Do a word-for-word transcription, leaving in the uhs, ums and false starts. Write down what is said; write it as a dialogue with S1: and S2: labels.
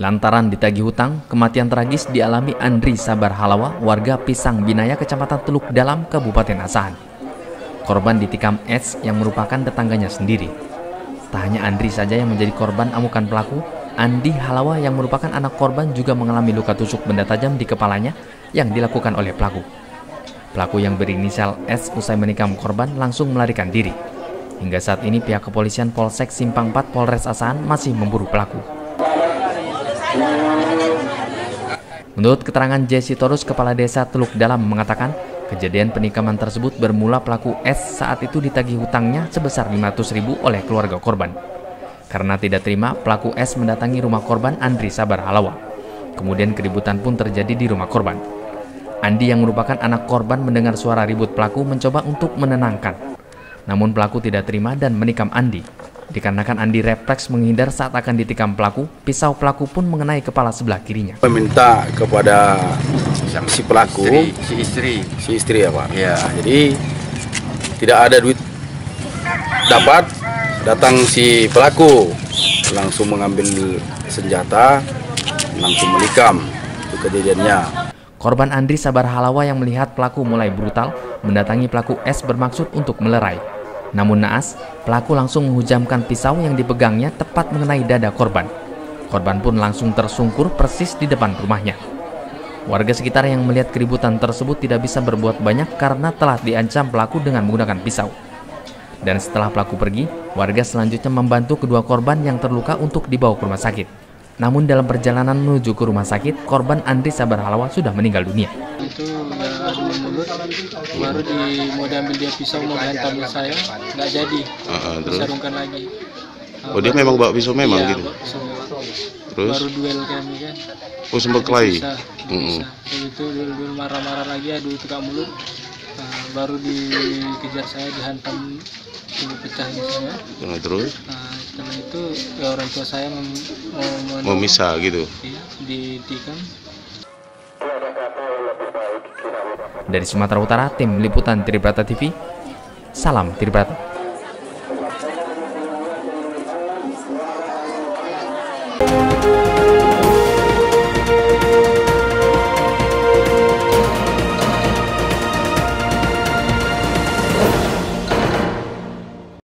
S1: Lantaran ditagih hutang, kematian tragis dialami Andri Sabar Halawa, warga Pisang Binaya, Kecamatan Teluk Dalam, Kabupaten Asahan. Korban ditikam S yang merupakan tetangganya sendiri. Tak hanya Andri saja yang menjadi korban amukan pelaku, Andi Halawa yang merupakan anak korban juga mengalami luka tusuk benda tajam di kepalanya yang dilakukan oleh pelaku. Pelaku yang berinisial S usai menikam korban langsung melarikan diri. Hingga saat ini pihak kepolisian Polsek Simpang empat Polres Asahan masih memburu pelaku. Menurut keterangan Jesse Torus, Kepala Desa Teluk Dalam, mengatakan kejadian penikaman tersebut bermula pelaku S saat itu ditagih hutangnya sebesar lima ratus ribu oleh keluarga korban. Karena tidak terima, pelaku S mendatangi rumah korban Andri Sabar Halawa. Kemudian keributan pun terjadi di rumah korban. Andi yang merupakan anak korban mendengar suara ribut pelaku mencoba untuk menenangkan. Namun pelaku tidak terima dan menikam Andi. Dikarenakan Andi refleks menghindar saat akan ditikam pelaku, pisau pelaku pun mengenai kepala sebelah kirinya.
S2: Meminta kepada si pelaku,
S3: istri, si istri,
S2: si istri ya Pak.
S3: Ya.
S2: Jadi tidak ada duit dapat, datang si pelaku langsung mengambil senjata, langsung menikam. Itu kejadiannya.
S1: Korban Andri Sabar Halawa yang melihat pelaku mulai brutal mendatangi pelaku S bermaksud untuk melerai. Namun naas, pelaku langsung menghujamkan pisau yang dipegangnya tepat mengenai dada korban. Korban pun langsung tersungkur persis di depan rumahnya. Warga sekitar yang melihat keributan tersebut tidak bisa berbuat banyak karena telah diancam pelaku dengan menggunakan pisau. Dan setelah pelaku pergi, warga selanjutnya membantu kedua korban yang terluka untuk dibawa ke rumah sakit. Namun dalam perjalanan menuju ke rumah sakit, korban Andri Sabar Halawa sudah meninggal dunia.
S4: Itu ya adu mulut, baru di mau diambil dia pisau mau dihantam saya, nggak jadi,
S5: uh, terus
S4: disarungkan lagi. Uh,
S5: oh dia memang bawa pisau memang
S4: iya,
S5: gitu.
S4: Pisau.
S5: Terus
S4: baru duel kami kan.
S5: Oh sempat kelahi.
S4: Bisa,
S5: mm -hmm.
S4: bisa. Itu duel marah-marah lagi, adu tukar mulut. Uh, baru dikejar saya, dihantam, ini pecahnya saya.
S5: Nah, terus?
S4: Nah, setelah itu ya orang tua saya mem mau
S5: memisah gitu.
S4: Iya, ditikam.
S1: Dari Sumatera Utara, tim liputan Tribrata T V, salam Tribrata.